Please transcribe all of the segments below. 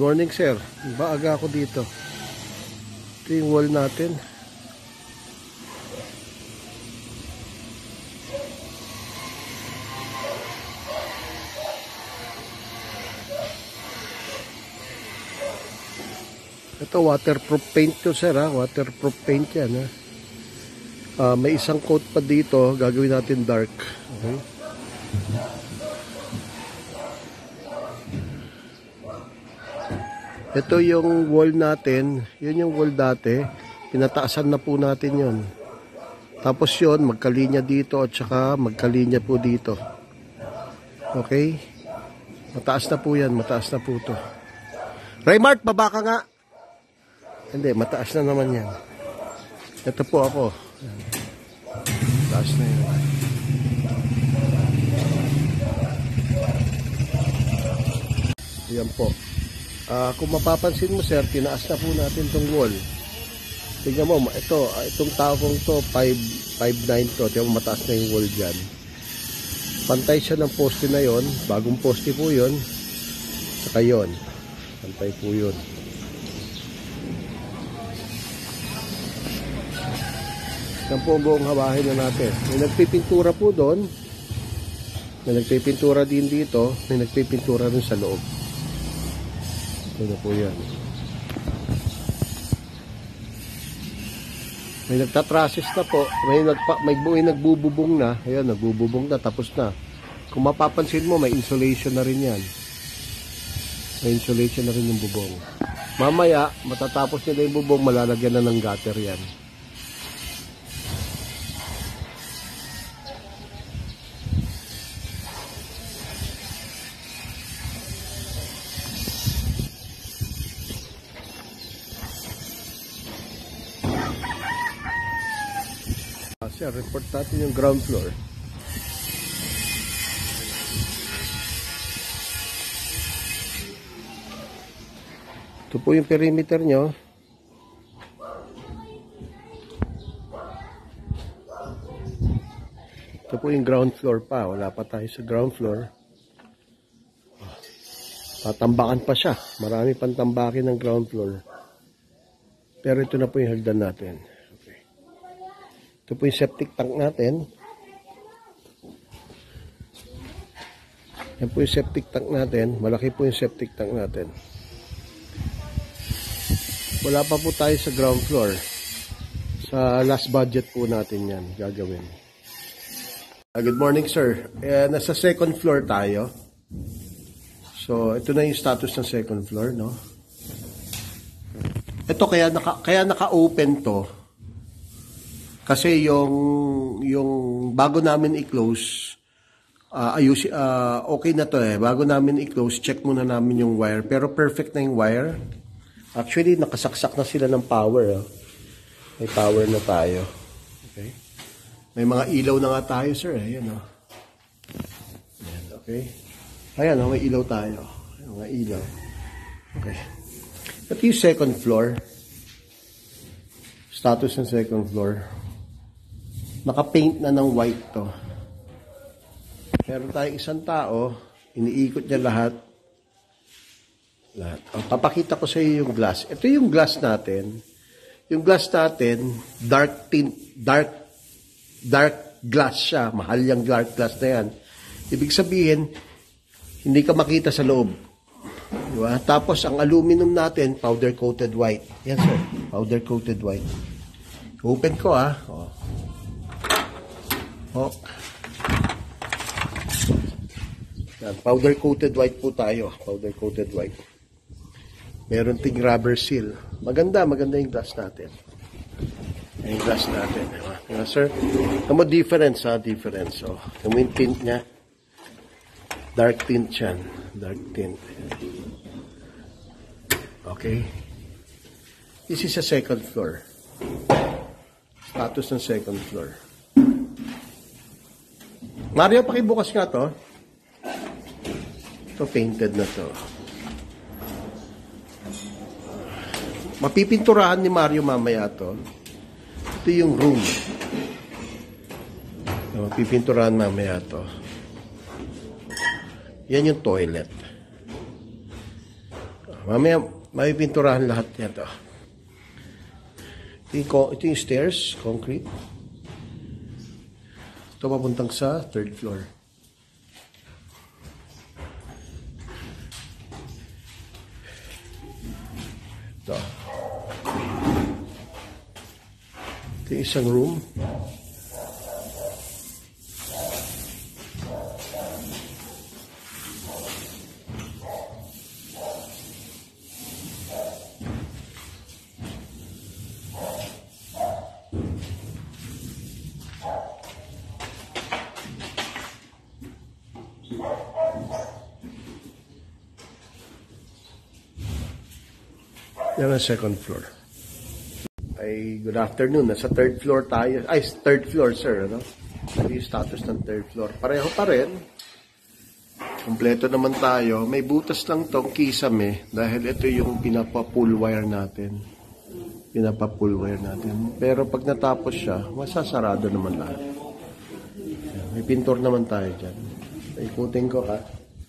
morning, sir. Baaga ako dito. Ito yung wall natin. Ito, waterproof paint to, sir, ha? Waterproof paint yan, ha? May isang coat pa dito. Gagawin natin dark. Okay. Ito yung wall natin. Yun yung wall dati. Pinataasan na po natin yun. Tapos yun, magkalinya dito at saka magkalinya po dito. Okay? Mataas na po yan. Mataas na po to. Raymart, baba ka nga. Hindi, mataas na naman yan. Ito po ako. Mataas na yun. Yan po. Kung mapapansin mo, sir, tinaas na po natin itong wall. Tingnan mo, itong takong to, 5'9" to. Tingnan mo, mataas na yung wall dyan. Pantay siya ng poste na yon. Bagong poste po yun. Saka yun. Pantay po yun. Yan po ang buong hawahin na natin. May nagpipintura po doon. May nagpipintura din dito. May nagpipintura rin sa loob. Ito na po yan. May nagtatrasis na po. May nagbububong na. Ayan, nagbububong na. Tapos na. Kung mapapansin mo, may insulation na rin yan. May insulation na rin yung bubong. Mamaya, matatapos nila yung bubong, malalagyan na ng gutter yan. Report natin yung ground floor. Ito po yung perimeter nyo. Ito po yung ground floor pa. Wala pa tayo sa ground floor. Tatambakan pa siya. Marami pang tambakin ng ground floor. Pero ito na po yung hagdan natin. Ito po yung septic tank natin. Yan po yung septic tank natin. Malaki po yung septic tank natin. Wala pa po tayo sa ground floor. Sa last budget po natin yan gagawin. Good morning, sir. Nasa second floor tayo. So, ito na yung status ng second floor, no? Ito kaya naka-open to. Kasi yung bago namin i-close, okay na to eh. Bago namin i-close, check muna namin yung wire. Pero perfect na yung wire. Actually, nakasaksak na sila ng power. Oh. May power na tayo. Okay. May mga ilaw na nga tayo, sir. Ayan, oh. Ayan, okay. Ayan, oh, may ilaw tayo. Ayan, mga ilaw. Okay. Ito yung second floor. Status ng second floor. Naka-paint na ng white to. Meron tayong isang tao, iniikot niya lahat. Papakita ko sa iyo yung glass. Ito yung glass natin. Yung glass natin, dark glass siya. Mahal yung dark glass na yan. Ibig sabihin, hindi ka makita sa loob. Diba? Tapos, ang aluminum natin, powder-coated white. Yan, sir. Powder-coated white. Open ko, ah. Oh. Yan, powder coated white po tayo. Powder coated white. Meron ting rubber seal. Maganda yung glass natin. Yung glass natin. Diba, sir? Tamo difference, ha? Difference. Oh. Yung tint niya. Dark tint yan. Dark tint. Okay. This is a second floor. Status ng second floor. Mario, pakibukas nga to. Ito painted na to. Mapipinturahan ni Mario mamaya to. Ito yung room. Mapipinturahan mamaya to. Yan yung toilet. Mamaya, may pinturahan lahat yan to. Ito yung stairs, concrete. Ito papuntang sa 3rd floor. Ito. Ito yung isang room. Yan ang 2nd floor. Ay, good afternoon. Nasa 3rd floor tayo. Ay, 3rd floor, sir. Ano? Ano yung status ng 3rd floor? Pareho pa rin. Kompleto naman tayo. May butas lang tong kisame dahil ito yung pinapa-pull wire natin. Pinapa-pull wire natin. Pero pag natapos siya, masasarado naman lahat. May pintor naman tayo dyan. Ikutin ko ka.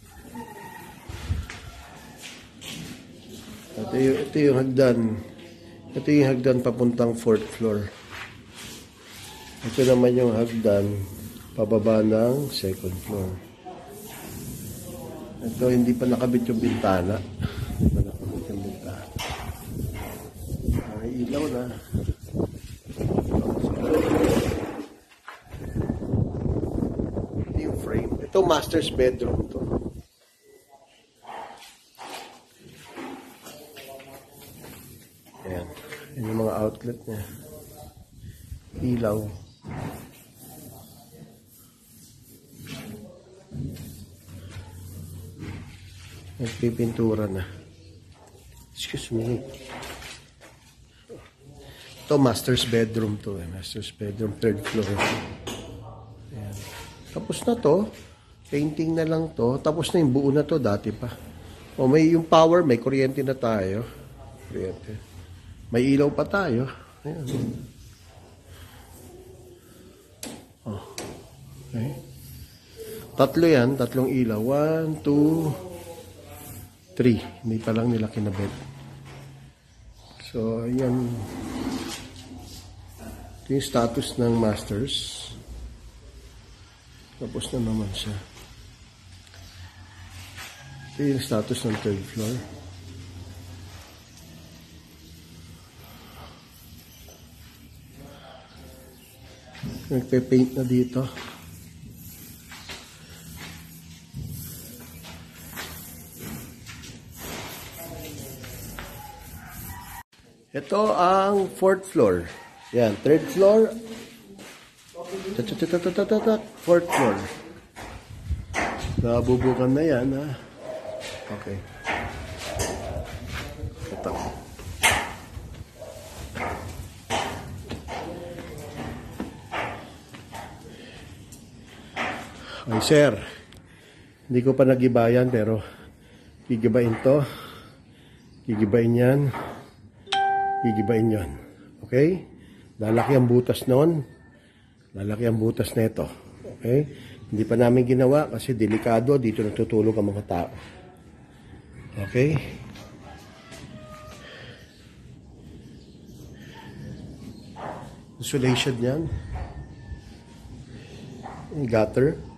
Ito yung hagdan. Ito yung hagdan papuntang 4th floor. Ito naman yung hagdan pababa ng 2nd floor. Ito hindi pa nakabit yung bintana. Hindi pa nakabit yung bintana. May ilaw na. Ito yung frame. Ito master's bedroom to. Ayan. Yan yung mga outlet niya. Ilaw. Nagpipintura na. Excuse me. Ito, master's bedroom to. Master's bedroom, 3rd floor. Ayan. Tapos na to. Painting na lang to. Tapos na yung buo na to. Dati pa. O may yung power, may kuryente na tayo. Kuryente. May ilaw pa tayo. Ayan. Oh. Okay. Tatlo yan. Tatlong ilaw. 1, 2, 3. Hindi pa lang nila kinabit. So, ayan. Ito yung status ng masters. Tapos na naman siya. Ito yung status ng 3rd floor. Nagpe-paint na dito. Ito ang 4th floor. Yan, 3rd floor. 4th floor. Nabubukan na yan, ha? Okay. Ito. Ay, sir. Hindi ko pa nagibayan pero gigibain to. Gigibain yan. Gigibain yan. Okay? Lalaki ang butas noon. Lalaki ang butas na ito. Okay? Hindi pa namin ginawa kasi delikado. Dito natutulog ang mga tao. Okay? Insulation yan. Gutter.